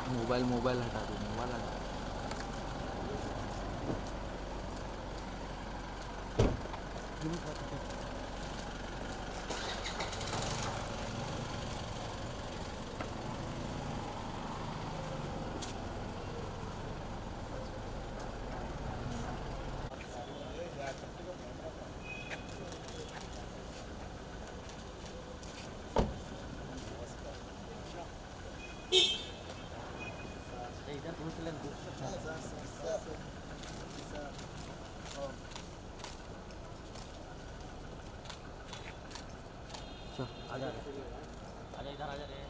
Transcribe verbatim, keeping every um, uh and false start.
Mobile mobile हटा दो, mobile हटा दो। इधर घुस ले घुस सर सर सर सर चल आजा आजा इधर आजा रे।